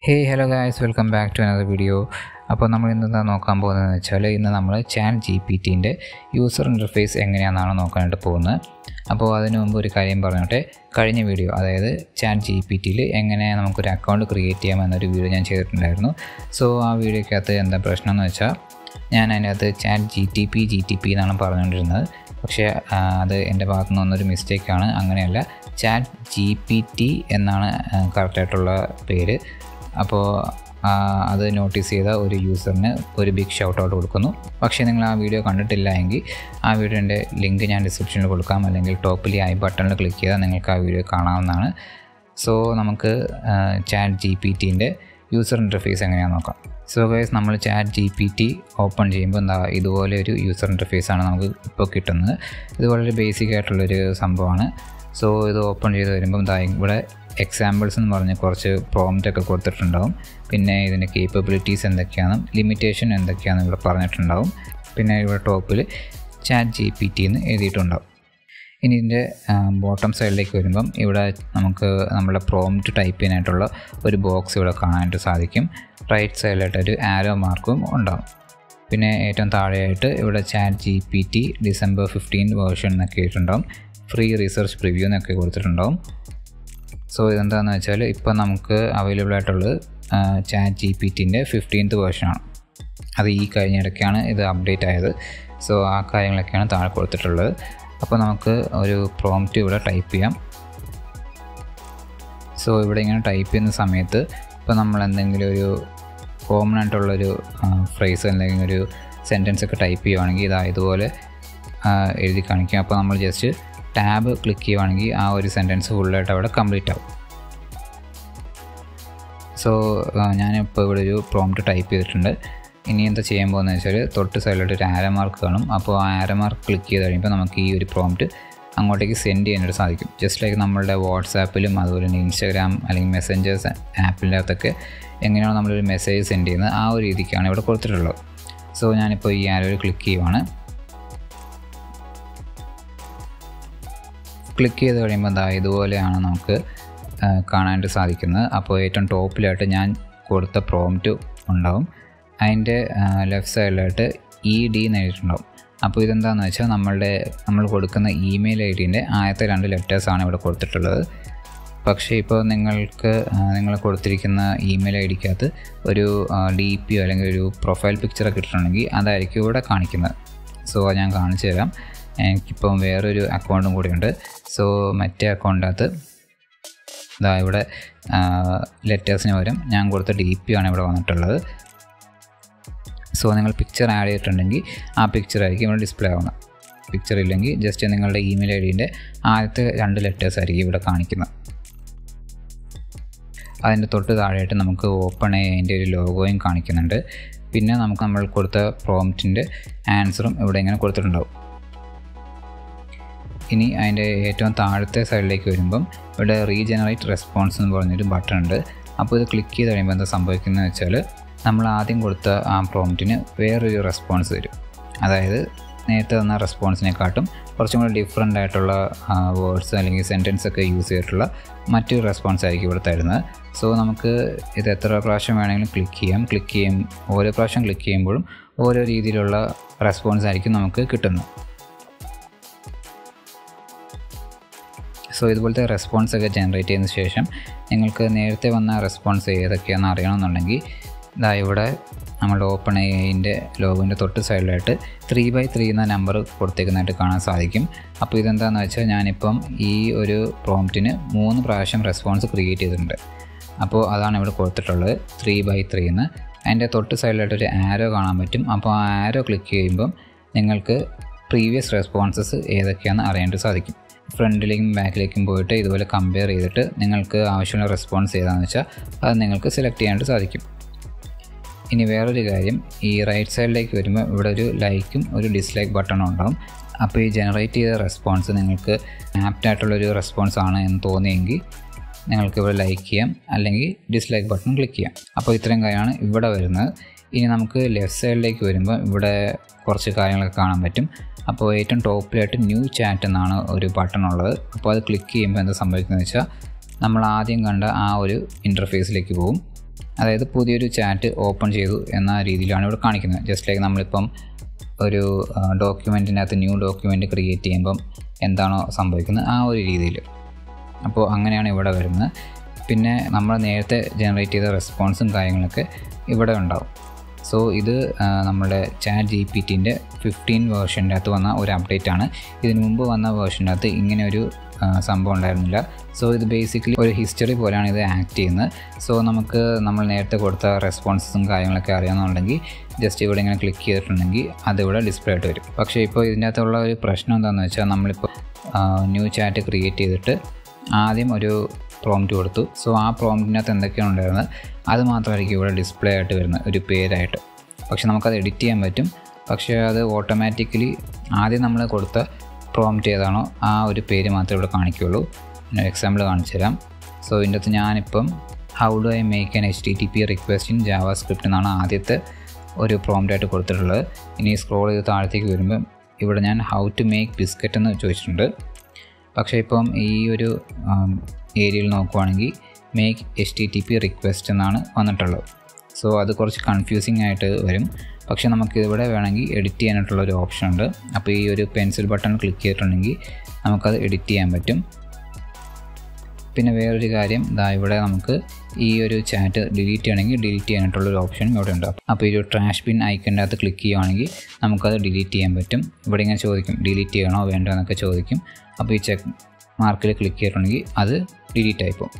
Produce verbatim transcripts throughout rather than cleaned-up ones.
Hey, hello guys, welcome back to another video. അപ്പോൾ നമ്മൾ ഇന്ന് എന്താ നോക്കാൻ പോകുന്നതെന്ന് വെച്ചാൽ ഇന്ന് നമ്മൾ ചാറ്റ് ജി പി ടിൻ്റെ യൂസർ ഇൻ്റർഫേസ് എങ്ങനെയാണെന്നാണ് നോക്കാനായിട്ട് പോകുന്നത്. അപ്പോൾ അതിനു മുമ്പ് ഒരു കാര്യം പറഞ്ഞോട്ടെ, കഴിഞ്ഞ വീഡിയോ അതായത് ചാറ്റ് ജി പി ടിയിൽ എങ്ങനെ നമുക്കൊരു അക്കൗണ്ട് ക്രിയേറ്റ് ചെയ്യാമെന്നൊരു വീഡിയോ ഞാൻ ചെയ്തിട്ടുണ്ടായിരുന്നു. സോ ആ വീഡിയോയ്ക്കകത്ത് എന്താ പ്രശ്നം എന്ന് വെച്ചാൽ ഞാൻ അതിനകത്ത് chat G T P G T P എന്നാണ് പറഞ്ഞുകൊണ്ടിരുന്നത്. പക്ഷേ അത് എൻ്റെ ഭാഗത്തു നിന്നൊരു മിസ്റ്റേക്കാണ്. അങ്ങനെയല്ല, ചാറ്റ് ജി പി ടി എന്നാണ് കറക്റ്റായിട്ടുള്ള പേര്. അപ്പോൾ അത് നോട്ടീസ് ചെയ്ത ഒരു യൂസറിന് ഒരു ബിഗ് ഷൗട്ട് ഔട്ട് കൊടുക്കുന്നു. പക്ഷേ നിങ്ങൾ ആ വീഡിയോ കണ്ടിട്ടില്ല എങ്കിൽ ആ വീഡിയോൻ്റെ ലിങ്ക് ഞാൻ ഡിസ്ക്രിപ്ഷനിൽ കൊടുക്കാം, അല്ലെങ്കിൽ ടോപ്പിൽ ഐ ബട്ടണിൽ ക്ലിക്ക് ചെയ്താൽ നിങ്ങൾക്ക് ആ വീഡിയോ കാണാവുന്നതാണ്. സോ നമുക്ക് ചാറ്റ് ജി പി ടിൻ്റെ യൂസർ ഇൻ്റർഫേസ് എങ്ങനെയാണെന്ന് നോക്കാം. സോ ഗൈസ്, നമ്മൾ chat G P T open ചെയ്യുമ്പോൾ എന്താ ഇതുപോലെ ഒരു യൂസർ ഇൻ്റർഫേസാണ് നമുക്ക് ഇപ്പോൾ കിട്ടുന്നത്. ഇത് വളരെ ബേസിക് ആയിട്ടുള്ളൊരു സംഭവമാണ്. സോ ഇത് ഓപ്പൺ ചെയ്ത് വരുമ്പോൾ എന്താ ഇവിടെ എക്സാമ്പിൾസ് എന്ന് പറഞ്ഞ് കുറച്ച് പ്രോംപ്റ്റൊക്കെ കൊടുത്തിട്ടുണ്ടാവും. പിന്നെ ഇതിൻ്റെ കേപ്പബിലിറ്റീസ് എന്തൊക്കെയാണ്, ലിമിറ്റേഷൻ എന്തൊക്കെയാണെന്ന് ഇവിടെ പറഞ്ഞിട്ടുണ്ടാവും. പിന്നെ ഇവിടെ ടോപ്പിൽ ചാറ്റ് ജി പി ടി എന്ന് എഴുതിയിട്ടുണ്ടാവും. ഇനി ഇതിൻ്റെ ബോട്ടം സൈഡിലേക്ക് വരുമ്പം ഇവിടെ നമുക്ക് നമ്മുടെ പ്രോംപ്റ്റ് ടൈപ്പ് ചെയ്യാനായിട്ടുള്ള ഒരു ബോക്സ് ഇവിടെ കാണാനായിട്ട് സാധിക്കും. റൈറ്റ് സൈഡിലായിട്ടൊരു ആരോ മാർക്കും ഉണ്ടാവും. പിന്നെ ഏറ്റവും താഴെയായിട്ട് ഇവിടെ chat G P T December fifteen version എന്നൊക്കെ എഴുതിയിട്ടുണ്ടാവും. ഫ്രീ റിസർച്ച് പ്രിവ്യൂ എന്നൊക്കെ കൊടുത്തിട്ടുണ്ടാവും. സോ ഇതെന്താണെന്ന് വെച്ചാൽ ഇപ്പോൾ നമുക്ക് അവൈലബിൾ ആയിട്ടുള്ളത് ചാറ്റ് ജി പി ടിൻ്റെ ഫിഫ്റ്റീൻത്ത് വേർഷനാണ്. അത് ഈ കഴിഞ്ഞ ഇടയ്ക്കാണ് ഇത് അപ്ഡേറ്റ് ആയത്. സോ ആ കാര്യങ്ങളൊക്കെയാണ് താഴെ കൊടുത്തിട്ടുള്ളത്. അപ്പോൾ നമുക്ക് ഒരു പ്രോംപ്റ്റ് ഇവിടെ ടൈപ്പ് ചെയ്യാം. സോ ഇവിടെ ഇങ്ങനെ ടൈപ്പ് ചെയ്യുന്ന സമയത്ത് ഇപ്പോൾ നമ്മൾ എന്തെങ്കിലും ഒരു കോമൺ ആയിട്ടുള്ളൊരു ഫ്രേസ് അല്ലെങ്കിൽ ഒരു സെൻറ്റൻസ് ഒക്കെ ടൈപ്പ് ചെയ്യുവാണെങ്കിൽ ഇതാ ഇതുപോലെ എഴുതി കാണിക്കും. അപ്പോൾ നമ്മൾ ജസ്റ്റ് ടാബ് ക്ലിക്ക് ചെയ്യുവാണെങ്കിൽ ആ ഒരു സെൻറ്റൻസ് ഫുള്ളായിട്ട് അവിടെ കംപ്ലീറ്റ് ആവും. സോ ഞാനിപ്പോൾ ഇവിടെ ഒരു പ്രോംപ്റ്റ് ടൈപ്പ് ചെയ്തിട്ടുണ്ട്. ഇനി എന്താ ചെയ്യാൻ പോകുന്നത് വെച്ചാൽ തൊട്ട് സൈഡിലോട്ട് ഒരു ആരോ മാർക്ക് കാണും. അപ്പോൾ ആ ആരോ മാർക്ക് ക്ലിക്ക് ചെയ്ത് കഴിയുമ്പോൾ നമുക്ക് ഈ ഒരു പ്രോംപ്റ്റ് അങ്ങോട്ടേക്ക് സെൻഡ് ചെയ്യാനായിട്ട് സാധിക്കും. ജസ്റ്റ് ലൈക്ക് നമ്മളുടെ വാട്സാപ്പിലും അതുപോലെ തന്നെ ഇൻസ്റ്റാഗ്രാം അല്ലെങ്കിൽ മെസ്സഞ്ചേഴ്സ് ആപ്പിൻ്റെ അകത്തൊക്കെ എങ്ങനെയാണ് നമ്മളൊരു മെസ്സേജ് സെൻഡ് ചെയ്യുന്നത് ആ ഒരു രീതിക്കാണ് ഇവിടെ കൊടുത്തിട്ടുള്ളത്. സോ ഞാനിപ്പോൾ ഈ ആരോയിൽ ക്ലിക്ക് ചെയ്യുവാണ്. ക്ലിക്ക് ചെയ്ത് കഴിയുമ്പോൾ എന്താ ഇതുപോലെയാണ് നമുക്ക് കാണാനായിട്ട് സാധിക്കുന്നത്. അപ്പോൾ ഏറ്റവും ടോപ്പിലായിട്ട് ഞാൻ കൊടുത്ത പ്രോംപ്റ്റ് ഉണ്ടാവും. അതിൻ്റെ ലെഫ്റ്റ് സൈഡിലായിട്ട് ഇ ഡി എന്ന് എഴുതിയിട്ടുണ്ടാവും. അപ്പോൾ ഇതെന്താണെന്ന് വെച്ചാൽ നമ്മളുടെ നമ്മൾ കൊടുക്കുന്ന ഇമെയിൽ ഐ ഡിൻ്റെ ആദ്യത്തെ രണ്ട് ലെറ്റേഴ്സാണ് ഇവിടെ കൊടുത്തിട്ടുള്ളത്. പക്ഷേ ഇപ്പോൾ നിങ്ങൾക്ക് നിങ്ങൾ കൊടുത്തിരിക്കുന്ന ഇമെയിൽ ഐ ഡിക്കകത്ത് ഒരു ഡി പി ഒ അല്ലെങ്കിൽ ഒരു പ്രൊഫൈൽ പിക്ചറൊക്കെ ഇട്ടിട്ടുണ്ടെങ്കിൽ അതായിരിക്കും ഇവിടെ കാണിക്കുന്നത്. സോ ഞാൻ കാണിച്ചു തരാം. എനിക്കിപ്പം വേറൊരു അക്കൗണ്ടും കൂടിയുണ്ട്. സോ മറ്റേ അക്കൗണ്ടിനകത്ത് ഇതാ ഇവിടെ ലെറ്റേഴ്സിന് പകരം ഞാൻ കൊടുത്ത ഡി പി ആണ് ഇവിടെ വന്നിട്ടുള്ളത്. സോ നിങ്ങൾ പിക്ചർ ആഡ് ചെയ്തിട്ടുണ്ടെങ്കിൽ ആ പിക്ചറായിരിക്കും ഇവിടെ ഡിസ്പ്ലേ ആവുന്നത്. പിക്ചർ ഇല്ലെങ്കിൽ ജസ്റ്റ് നിങ്ങളുടെ ഇമെയിൽ ഐ ഡിൻ്റെ ആദ്യത്തെ രണ്ട് ലെറ്റേഴ്സ് ആയിരിക്കും ഇവിടെ കാണിക്കുന്നത്. അതിൻ്റെ തൊട്ട് താഴെയായിട്ട് നമുക്ക് ഓപ്പൺ എഐൻ്റെ ഒരു ലോഗോയും കാണിക്കുന്നുണ്ട്. പിന്നെ നമുക്ക് നമ്മൾ കൊടുത്ത പ്രോംപ്റ്റിൻ്റെ ആൻസറും ഇവിടെ ഇങ്ങനെ കൊടുത്തിട്ടുണ്ടാവും. ഇനി അതിൻ്റെ ഏറ്റവും താഴത്തെ സൈഡിലേക്ക് വരുമ്പം ഇവിടെ റീജനറേറ്റ് റെസ്പോൺസ് എന്ന് പറഞ്ഞൊരു ബട്ടൺ ഉണ്ട്. അപ്പോൾ ഇത് ക്ലിക്ക് ചെയ്ത് കഴിയുമ്പോൾ എന്താ സംഭവിക്കുന്നത് വെച്ചാൽ നമ്മൾ ആദ്യം കൊടുത്ത ആ പ്രോംപ്റ്റിന് വേറൊരു റെസ്പോൺസ് തരും. അതായത് നേരത്തെ തന്ന റെസ്പോൺസിനെക്കാട്ടും കുറച്ചും കൂടി ഡിഫറെൻ്റ് ആയിട്ടുള്ള വേർഡ്സ് അല്ലെങ്കിൽ സെൻറ്റൻസ് ഒക്കെ യൂസ് ചെയ്തിട്ടുള്ള മറ്റൊരു റെസ്പോൺസ് ആയിരിക്കും ഇവിടെ തരുന്നത്. സോ നമുക്ക് ഇത് എത്ര പ്രാവശ്യം വേണമെങ്കിലും ക്ലിക്ക് ചെയ്യാം. ക്ലിക്ക് ചെയ്യും ഓരോ പ്രാവശ്യം ക്ലിക്ക് ചെയ്യുമ്പോഴും ഓരോ രീതിയിലുള്ള റെസ്പോൺസ് ആയിരിക്കും നമുക്ക് കിട്ടുന്നത്. സോ ഇതുപോലത്തെ റെസ്പോൺസ് ഒക്കെ ജനറേറ്റ് ചെയ്യുന്ന ശേഷം നിങ്ങൾക്ക് നേരത്തെ വന്ന റെസ്പോൺസ് ഏതൊക്കെയാണെന്ന് അറിയണമെന്നുണ്ടെങ്കിൽ ഇതാ ഇവിടെ നമ്മുടെ ഓപ്പൺ എഐൻ്റെ ലോഗോൻ്റെ തൊട്ട് സൈഡിലായിട്ട് ത്രീ ബൈ ത്രീ എന്ന നമ്പർ കൊടുത്തേക്കുന്നതായിട്ട് കാണാൻ സാധിക്കും. അപ്പോൾ ഇതെന്താണെന്ന് വെച്ചാൽ ഞാനിപ്പം ഈ ഒരു പ്രോംപ്റ്റിന് മൂന്ന് പ്രാവശ്യം റെസ്പോൺസ് ക്രിയേറ്റ് ചെയ്തിട്ടുണ്ട്. അപ്പോൾ അതാണ് ഇവിടെ കൊടുത്തിട്ടുള്ളത് ത്രീ ബൈ ത്രീ എന്ന്. അതിൻ്റെ തൊട്ട് സൈഡിലായിട്ടൊരു ആരോ കാണാൻ പറ്റും. അപ്പോൾ ആ ആരോ ക്ലിക്ക് ചെയ്യുമ്പം നിങ്ങൾക്ക് പ്രീവിയസ് റെസ്പോൺസസ് ഏതൊക്കെയാണെന്ന് അറിയാനായിട്ട് സാധിക്കും. ഫ്രണ്ടിലേക്കും ബാക്കിലേക്കും പോയിട്ട് ഇതുപോലെ കമ്പയർ ചെയ്തിട്ട് നിങ്ങൾക്ക് ആവശ്യമുള്ള റെസ്പോൺസ് ഏതാണെന്ന് വെച്ചാൽ അത് നിങ്ങൾക്ക് സെലക്ട് ചെയ്യാനായിട്ട് സാധിക്കും. ഇനി വേറൊരു കാര്യം, ഈ റൈറ്റ് സൈഡിലേക്ക് വരുമ്പോൾ ഇവിടെ ഒരു ലൈക്കും ഒരു ഡിസ്ലൈക്ക് ബട്ടണും ഉണ്ടാകും. അപ്പോൾ ഈ ജനറേറ്റ് ചെയ്ത റെസ്പോൺസ് നിങ്ങൾക്ക് ആപ്റ്റായിട്ടുള്ളൊരു റെസ്പോൺസ് ആണ് എന്ന് തോന്നിയെങ്കിൽ നിങ്ങൾക്ക് ഇവിടെ ലൈക്ക് ചെയ്യാം, അല്ലെങ്കിൽ ഡിസ്ലൈക്ക് ബട്ടൺ ക്ലിക്ക് ചെയ്യാം. അപ്പോൾ ഇത്രയും കാര്യമാണ് ഇവിടെ വരുന്നത്. ഇനി നമുക്ക് ലെഫ്റ്റ് സൈഡിലേക്ക് വരുമ്പോൾ ഇവിടെ കുറച്ച് കാര്യങ്ങളൊക്കെ കാണാൻ പറ്റും. അപ്പോൾ ഏറ്റവും ടോപ്പിലായിട്ട് ന്യൂ ചാറ്റ് എന്നാണ് ഒരു ബട്ടൺ ഉള്ളത്. അപ്പോൾ അത് ക്ലിക്ക് ചെയ്യുമ്പോൾ എന്താ സംഭവിക്കുന്നത് വെച്ചാൽ നമ്മൾ ആദ്യം കണ്ട ആ ഒരു ഇൻ്റർഫേസിലേക്ക് പോകും. അതായത് പുതിയൊരു ചാറ്റ് ഓപ്പൺ ചെയ്തു എന്ന രീതിയിലാണ് ഇവിടെ കാണിക്കുന്നത്. ജസ്റ്റ് ലൈക്ക് നമ്മളിപ്പം ഒരു ഡോക്യുമെൻറ്റിൻ്റെ അകത്ത് ന്യൂ ഡോക്യുമെൻറ്റ് ക്രിയേറ്റ് ചെയ്യുമ്പം എന്താണോ സംഭവിക്കുന്നത് ആ ഒരു രീതിയിൽ. അപ്പോൾ അങ്ങനെയാണ് ഇവിടെ വരുന്നത്. പിന്നെ നമ്മൾ നേരത്തെ ജനറേറ്റ് ചെയ്ത റെസ്പോൺസും കാര്യങ്ങളൊക്കെ ഇവിടെ ഉണ്ടാവും. സോ ഇത് നമ്മുടെ ചാറ്റ് ജി പി ടിൻ്റെ ഫിഫ്റ്റീൻ വേർഷൻ്റെ അകത്ത് വന്ന ഒരു അപ്ഡേറ്റ് ആണ്. ഇതിനു മുമ്പ് വന്ന വേർഷൻ്റെ അകത്ത് ഇങ്ങനെ ഒരു സംഭവം ഉണ്ടായിരുന്നില്ല. സോ ഇത് ബേസിക്കലി ഒരു ഹിസ്റ്ററി പോലെയാണ് ഇത് ആക്ട് ചെയ്യുന്നത്. സോ നമുക്ക് നമ്മൾ നേരത്തെ കൊടുത്ത റെസ്പോൺസും കാര്യങ്ങളൊക്കെ അറിയാമെന്നുണ്ടെങ്കിൽ ജസ്റ്റ് ഇവിടെ ഇങ്ങനെ ക്ലിക്ക് ചെയ്തിട്ടുണ്ടെങ്കിൽ അതിവിടെ ഡിസ്പ്ലേ ആയിട്ട് വരും. പക്ഷേ ഇപ്പോൾ ഇതിൻ്റെ അകത്തുള്ള ഒരു പ്രശ്നം എന്താണെന്ന് വെച്ചാൽ നമ്മളിപ്പോൾ ന്യൂ ചാറ്റ് ക്രിയേറ്റ് ചെയ്തിട്ട് ആദ്യം ഒരു പ്രോംപ്റ്റ് കൊടുത്തു. സോ ആ പ്രോംപ്റ്റിനകത്ത് എന്തൊക്കെയാണ് ഉണ്ടായിരുന്നത് അത് മാത്രമായിരിക്കും ഇവിടെ ഡിസ്പ്ലേ ആയിട്ട് വരുന്നത് ഒരു പേരായിട്ട്. പക്ഷെ നമുക്കത് എഡിറ്റ് ചെയ്യാൻ പറ്റും. പക്ഷേ അത് ഓട്ടോമാറ്റിക്കലി ആദ്യം നമ്മൾ കൊടുത്ത പ്രോംപ്റ്റ് ഏതാണോ ആ ഒരു പേര് മാത്രമേ ഇവിടെ കാണിക്കുകയുള്ളൂ. ഞാൻ എക്സാമ്പിൾ കാണിച്ചു തരാം. സോ ഇതിൻ്റെ അകത്ത് ഞാനിപ്പം how do I make an H T T P request in JavaScript എന്നാണ് ആദ്യത്തെ ഒരു പ്രോംപ്റ്റായിട്ട് കൊടുത്തിട്ടുള്ളത്. ഇനി സ്ക്രോൾ ചെയ്ത് താഴത്തേക്ക് വരുമ്പം ഇവിടെ ഞാൻ ഹൗ ടു മേക്ക് ബിസ്ക്കറ്റ് എന്ന് ചോദിച്ചിട്ടുണ്ട്. പക്ഷേ ഇപ്പം ഈ ഒരു ഏരിയയിൽ നോക്കുവാണെങ്കിൽ make H T T P request എന്നാണ് വന്നിട്ടുള്ളത്. സോ അത് കുറച്ച് കൺഫ്യൂസിങ് ആയിട്ട് വരും. പക്ഷേ നമുക്കിവിടെ വേണമെങ്കിൽ എഡിറ്റ് ചെയ്യാനായിട്ടുള്ള ഒരു ഓപ്ഷൻ ഉണ്ട്. അപ്പോൾ ഈ ഒരു പെൻസിൽ ബട്ടൺ ക്ലിക്ക് ചെയ്തിട്ടുണ്ടെങ്കിൽ നമുക്കത് എഡിറ്റ് ചെയ്യാൻ പറ്റും. പിന്നെ വേറൊരു കാര്യം ദാ ഇവിടെ നമുക്ക് ഈ ഒരു ചാറ്റ് ഡിലീറ്റ് ചെയ്യണമെങ്കിൽ ഡിലീറ്റ് ചെയ്യാനായിട്ടുള്ളൊരു ഓപ്ഷനും ഇവിടെ ഉണ്ട്. അപ്പോൾ ഈ ഒരു ട്രാഷ് ബിൻ ഐക്കൻ്റെ അകത്ത് ക്ലിക്ക് ചെയ്യുകയാണെങ്കിൽ നമുക്കത് ഡിലീറ്റ് ചെയ്യാൻ പറ്റും. ഇവിടെ ഇങ്ങനെ ചോദിക്കും ഡിലീറ്റ് ചെയ്യണോ വേണ്ടോ എന്നൊക്കെ ചോദിക്കും. അപ്പോൾ ഈ ചെക്ക് മാർക്കിൽ ക്ലിക്ക് ചെയ്തിട്ടുണ്ടെങ്കിൽ അത് ഡിലീറ്റ് ആയിപ്പോകും.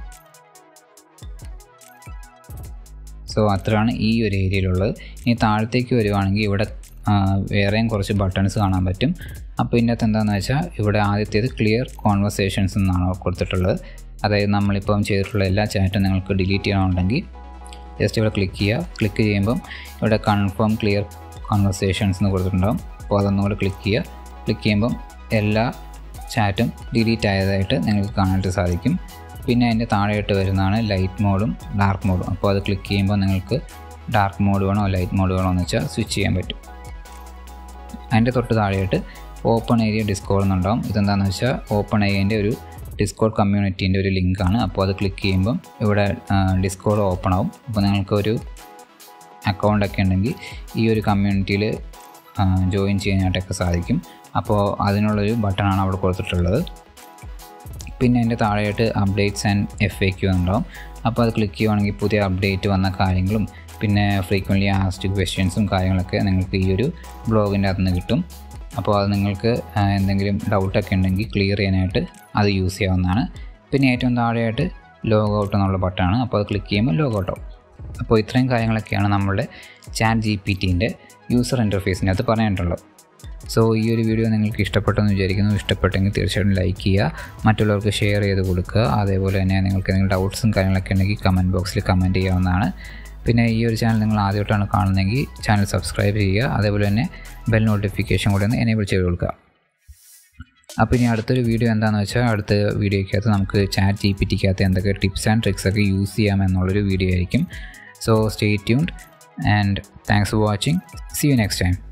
സോ അത്രയാണ് ഈ ഒരു ഏരിയയിലുള്ളത്. ഇനി താഴത്തേക്ക് വരുവാണെങ്കിൽ ഇവിടെ വേറെയും കുറച്ച് ബട്ടൺസ് കാണാൻ പറ്റും. അപ്പോൾ ഇതിൻ്റെ അകത്ത് എന്താണെന്ന് വെച്ചാൽ ഇവിടെ ആദ്യത്തേത് ക്ലിയർ കോൺവെർസേഷൻസ് എന്നാണ് കൊടുത്തിട്ടുള്ളത്. അതായത് നമ്മളിപ്പം ചെയ്തിട്ടുള്ള എല്ലാ ചാറ്റും നിങ്ങൾക്ക് ഡിലീറ്റ് ചെയ്യണമെന്നുണ്ടെങ്കിൽ ജസ്റ്റ് ഇവിടെ ക്ലിക്ക് ചെയ്യുക. ക്ലിക്ക് ചെയ്യുമ്പം ഇവിടെ കൺഫേം ക്ലിയർ കോൺവെർസേഷൻസ് എന്ന് കൊടുത്തിട്ടുണ്ടാകും. അപ്പോൾ അതൊന്നുകൂടെ ക്ലിക്ക് ചെയ്യുക. ക്ലിക്ക് ചെയ്യുമ്പം എല്ലാ ചാറ്റും ഡിലീറ്റ് ആയതായിട്ട് നിങ്ങൾക്ക് കാണാനായിട്ട് സാധിക്കും. പിന്നെ അതിൻ്റെ താഴെയായിട്ട് വരുന്നതാണ് ലൈറ്റ് മോഡും ഡാർക്ക് മോഡും. അപ്പോൾ അത് ക്ലിക്ക് ചെയ്യുമ്പോൾ നിങ്ങൾക്ക് ഡാർക്ക് മോഡ് വേണോ ലൈറ്റ് മോഡ് വേണോ എന്ന് വെച്ചാൽ സ്വിച്ച് ചെയ്യാൻ പറ്റും. അതിൻ്റെ തൊട്ട് താഴെയായിട്ട് ഓപ്പൺ ഏരിയ ഡിസ്കോഡ് എന്നുണ്ടാകും. ഇതെന്താണെന്ന് വെച്ചാൽ ഓപ്പൺ ഏരിയൻ്റെ ഒരു ഡിസ്കോഡ് കമ്മ്യൂണിറ്റീൻ്റെ ഒരു ലിങ്കാണ്. അപ്പോൾ അത് ക്ലിക്ക് ചെയ്യുമ്പം ഇവിടെ ഡിസ്കോഡ് ഓപ്പൺ ആവും. അപ്പോൾ നിങ്ങൾക്ക് ഒരു അക്കൗണ്ടൊക്കെ ഉണ്ടെങ്കിൽ ഈ ഒരു കമ്മ്യൂണിറ്റിയിൽ ജോയിൻ ചെയ്യാനായിട്ടൊക്കെ സാധിക്കും. അപ്പോൾ അതിനുള്ളൊരു ബട്ടണാണ് അവിടെ കൊടുത്തിട്ടുള്ളത്. പിന്നെ അതിൻ്റെ താഴെയായിട്ട് updates and F A Q ഉണ്ടാവും. അപ്പോൾ അത് ക്ലിക്ക് ചെയ്യുവാണെങ്കിൽ പുതിയ അപ്ഡേറ്റ് വന്ന കാര്യങ്ങളും പിന്നെ ഫ്രീക്വൻ്റ്ലി ആസ്ക്ഡ് ക്വസ്റ്റ്യൻസും കാര്യങ്ങളൊക്കെ നിങ്ങൾക്ക് ഈ ഒരു ബ്ലോഗിൻ്റെ അകത്ത് നിന്ന് കിട്ടും. അപ്പോൾ അത് നിങ്ങൾക്ക് എന്തെങ്കിലും ഡൗട്ടൊക്കെ ഉണ്ടെങ്കിൽ ക്ലിയർ ചെയ്യാനായിട്ട് അത് യൂസ് ചെയ്യാവുന്നതാണ്. പിന്നെ ഏറ്റവും താഴെയായിട്ട് ലോഗ് ഔട്ട് എന്നുള്ള ബട്ടണാണ്. അപ്പോൾ അത് ക്ലിക്ക് ചെയ്യുമ്പോൾ ലോഗ് ഔട്ട് ആവും. അപ്പോൾ ഇത്രയും കാര്യങ്ങളൊക്കെയാണ് നമ്മളുടെ ചാറ്റ് ജി പി ടിൻ്റെ യൂസർ ഇൻ്റർഫേസിൻ്റെ അകത്ത് പറയാനുള്ളത്. സോ ഈ ഒരു വീഡിയോ നിങ്ങൾക്ക് ഇഷ്ടപ്പെട്ടെന്ന് വിചാരിക്കുന്നു. ഇഷ്ടപ്പെട്ടെങ്കിൽ തീർച്ചയായിട്ടും ലൈക്ക് ചെയ്യുക, മറ്റുള്ളവർക്ക് ഷെയർ ചെയ്ത് കൊടുക്കുക. അതേപോലെ തന്നെ നിങ്ങൾക്ക് എന്തെങ്കിലും ഡൗട്ട്സും കാര്യങ്ങളൊക്കെ ഉണ്ടെങ്കിൽ കമൻറ്റ് ബോക്സിൽ കമൻറ്റ് ചെയ്യാവുന്നതാണ്. പിന്നെ ഈ ഒരു ചാനൽ നിങ്ങൾ ആദ്യമായിട്ടാണ് കാണുന്നതെങ്കിൽ ചാനൽ സബ്സ്ക്രൈബ് ചെയ്യുക. അതേപോലെ തന്നെ ബെൽ നോട്ടിഫിക്കേഷൻ കൂടെ ഒന്ന് എനേബിൾ ചെയ്ത് കൊടുക്കുക. അപ്പോൾ ഇനി അടുത്തൊരു വീഡിയോ എന്താണെന്ന് വെച്ചാൽ അടുത്ത വീഡിയോയ്ക്കകത്ത് നമുക്ക് ചാറ്റ് ജി പി ടിക്കകത്ത് എന്തൊക്കെ ടിപ്സ് ആൻഡ് ട്രിക്സ് ഒക്കെ യൂസ് ചെയ്യാമെന്നുള്ളൊരു വീഡിയോ ആയിരിക്കും. So stay tuned and thanks for watching. See you next time.